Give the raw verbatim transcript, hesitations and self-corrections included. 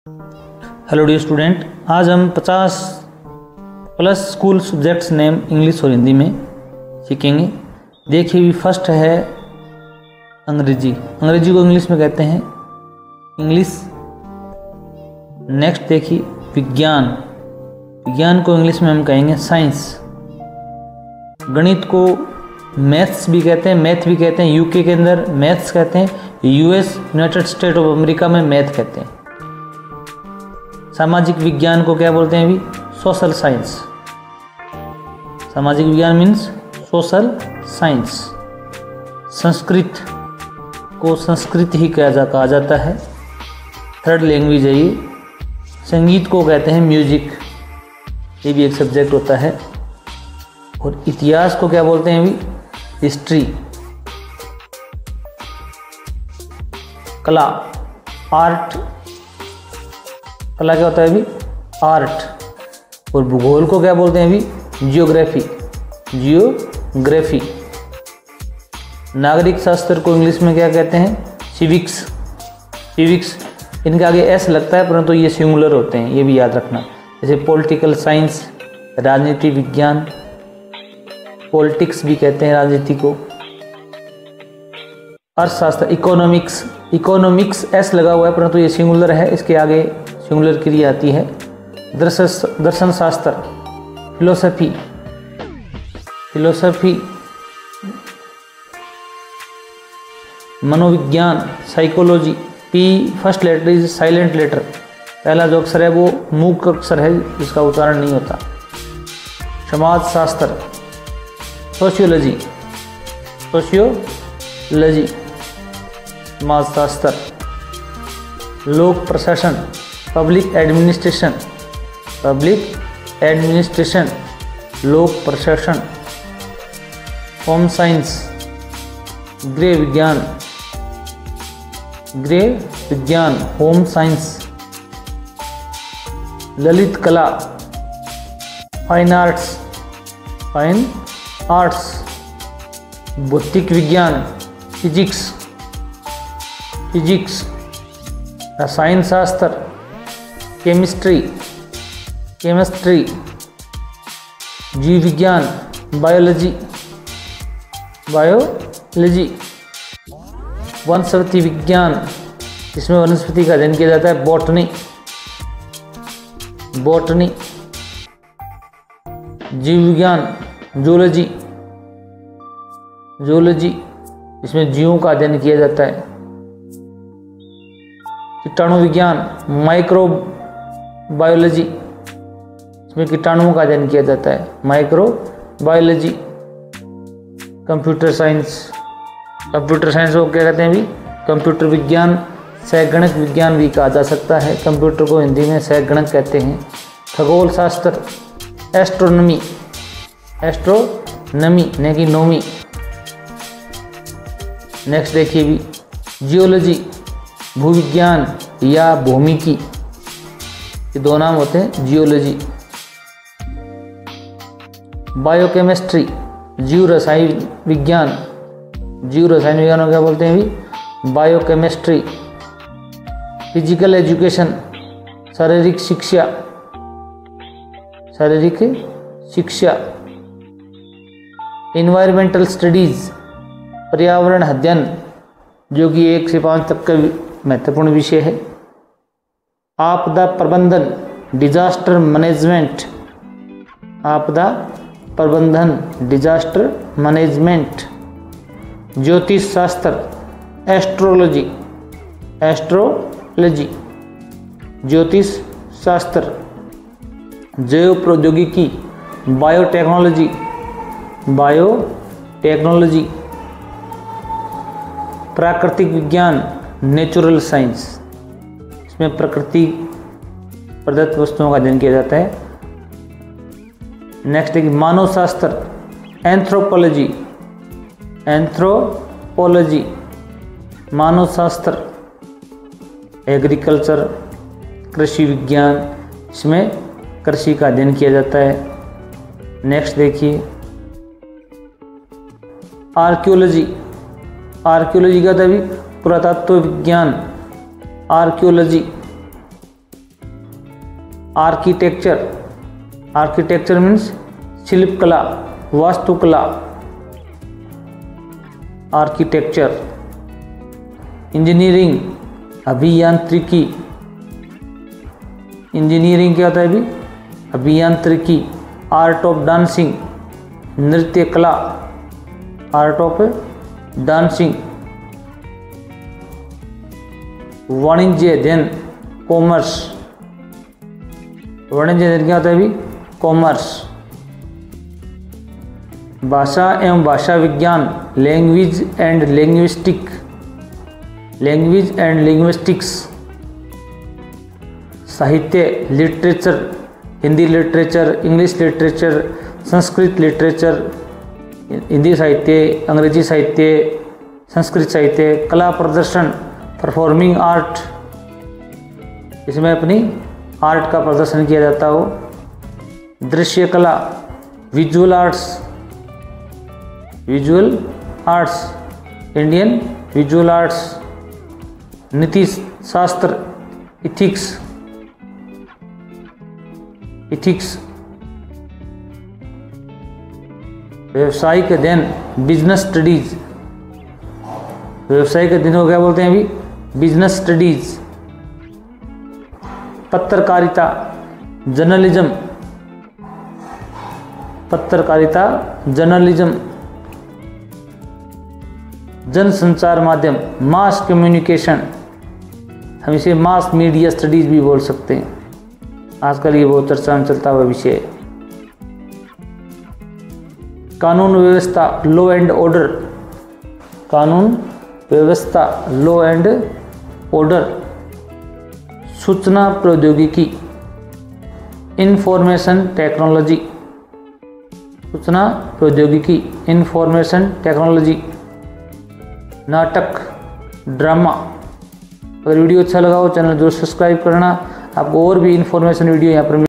Hello dear student, आज हम पचास plus school subjects name English और हिंदी में सीखेंगे। देखिए भी फर्स्ट है अंग्रेजी। अंग्रेजी को इंग्लिश में कहते हैं इंग्लिश। नेक्स्ट देखिए विज्ञान। विज्ञान को इंग्लिश में हम कहेंगे साइंस। गणित को मैथ्स भी कहते हैं, मैथ भी कहते हैं। यूके के अंदर मैथ्स कहते हैं, US United State of America में मैथ कहते हैं। सामाजिक विज्ञान को क्या बोलते हैं अभी? Social science. सामाजिक विज्ञान मीन्स सोशल साइंस। संस्कृत को संस्कृत ही कहा जा कहा जाता है, थर्ड लैंग्वेज है ये। संगीत को कहते हैं म्यूजिक, ये भी एक सब्जेक्ट होता है। और इतिहास को क्या बोलते हैं अभी? हिस्ट्री। कला आर्ट, कला क्या होता है अभी? आर्ट। और भूगोल को क्या बोलते हैं अभी? जियोग्राफी। जियोग्राफी। नागरिक शास्त्र को इंग्लिश में क्या कहते हैं? सिविक्स। सिविक्स, इनके आगे एस लगता है परंतु ये सिंगुलर होते हैं, ये भी याद रखना। जैसे पॉलिटिकल साइंस, राजनीति विज्ञान, पॉलिटिक्स भी कहते हैं राजनीति को। अर्थशास्त्र, इकोनॉमिक्स। इकोनॉमिक्स एस लगा हुआ है परंतु ये सिंगुलर है, इसके आगे सिंगुलर क्रिया आती है। दर्शन दर्शन शास्त्र, फिलोसफी। फिलोसफी। मनोविज्ञान, psychology. P first letter is silent letter, पहला जो अक्षर है वो मूक अक्षर है, जिसका उच्चारण नहीं होता। समाज शास्त्र, सोशियोलॉजी। सोशियोलॉजी, समाज शास्त्र। लोक प्रशासन, पब्लिक एडमिनिस्ट्रेशन। पब्लिक एडमिनिस्ट्रेशन, लोक प्रशासन। होम साइंस, गृह विज्ञान। गृह विज्ञान, होम साइंस। ललित कला, फाइन आर्ट्स। Fine arts. भौतिक विज्ञान, फिजिक्स। फिजिक्स। रसायन शास्त्र, केमिस्ट्री। केमिस्ट्री। जीव विज्ञान, बायोलॉजी। बायोलॉजी। वनस्पति विज्ञान, इसमें वनस्पति का अध्ययन किया जाता है, बॉटनी। बॉटनी। जीव विज्ञान, जूलॉजी। जूलॉजी, इसमें जीवों का अध्ययन किया जाता है। कीटाणु विज्ञान, माइक्रोबायोलॉजी, इसमें कीटाणुओं का अध्ययन किया जाता है, microbiology. Computer science. Computer science को क्या कहते हैं अभी? कंप्यूटर विज्ञान, सैगणक विज्ञान भी कहा जा सकता है। कंप्यूटर को हिंदी में सैगणक कहते हैं। खगोल शास्त्र, एस्ट्रोनॉमी। एस्ट्रोनॉमी यानी कि नोमी। नेक्स्ट देखिए भी जियोलॉजी, भूविज्ञान या भौमिकी, ये दो नाम होते हैं, जियोलॉजी। बायोकेमिस्ट्री, जीव रसायन विज्ञान। जीव रसायन विज्ञान को क्या बोलते हैं अभी? बायोकेमिस्ट्री। फिजिकल एजुकेशन, शारीरिक शिक्षा। शारीरिक शिक्षा। इन्वायरमेंटल स्टडीज, पर्यावरण अध्ययन, जो कि एक से पाँच तक का महत्वपूर्ण विषय है। आपदा प्रबंधन, डिजास्टर मैनेजमेंट। आपदा प्रबंधन, डिजास्टर मैनेजमेंट। ज्योतिष शास्त्र, एस्ट्रोलॉजी। एस्ट्रोलॉजी, ज्योतिष शास्त्र। जैव प्रौद्योगिकी, बायोटेक्नोलॉजी। बायोटेक्नोलॉजी। प्राकृतिक विज्ञान, नेचुरल साइंस, इसमें प्रकृति प्रदत्त वस्तुओं का अध्ययन किया जाता है। नेक्स्ट है मानव शास्त्र, एंथ्रोपोलॉजी। एंथ्रोपोलॉजी, मानव शास्त्र। एग्रीकल्चर, कृषि विज्ञान, इसमें कृषि का अध्ययन किया जाता है। नेक्स्ट देखिए आर्कियोलॉजी। आर्कियोलॉजी का तभी पुरातत्व विज्ञान। आर्कियोलॉजी, आर्किटेक्चर, आर्किटेक्चर मीन्स शिल्पकला, वास्तुकला, आर्किटेक्चर। इंजीनियरिंग, अभियांत्रिकी, इंजीनियरिंग क्या होता है अभी, अभियांत्रिकी। आर्ट ऑफ डांसिंग, नृत्य कला, आर्ट ऑफ डांसिंग। वाणिज्य अध्ययन, कॉमर्स, वाणिज्य अध्ययन क्या होता है अभी, कॉमर्स। भाषा एवं भाषा विज्ञान, language and linguistic, language and linguistics. साहित्य, literature, Hindi literature, English literature, Sanskrit literature, Hindi साहित्य, अंग्रेजी साहित्य, संस्कृत साहित्य। कला प्रदर्शन, परफॉर्मिंग आर्ट, इसमें अपनी आर्ट का प्रदर्शन किया जाता हो। दृश्य कला, visual arts, visual arts, Indian visual arts. नीति शास्त्र, इथिक्स, इथिक्स। व्यवसायिक अध्ययन, बिजनेस स्टडीज, व्यवसायिक अध्ययन को क्या बोलते हैं अभी, बिजनेस स्टडीज। पत्रकारिता, जर्नलिज्म, पत्रकारिता, जर्नलिज्म। जनसंचार माध्यम, मास कम्युनिकेशन, हम इसे मास मीडिया स्टडीज भी बोल सकते हैं, आजकल ये बहुत चर्चा में चलता हुआ विषय है। कानून व्यवस्था, लॉ एंड ऑर्डर, कानून व्यवस्था, लॉ एंड ऑर्डर। सूचना प्रौद्योगिकी, इंफॉर्मेशन टेक्नोलॉजी, सूचना प्रौद्योगिकी, इंफॉर्मेशन टेक्नोलॉजी। नाटक, ड्रामा। अगर वीडियो अच्छा लगा हो चैनल जरूर सब्सक्राइब करना, आपको और भी इंफॉर्मेशन वीडियो यहाँ पर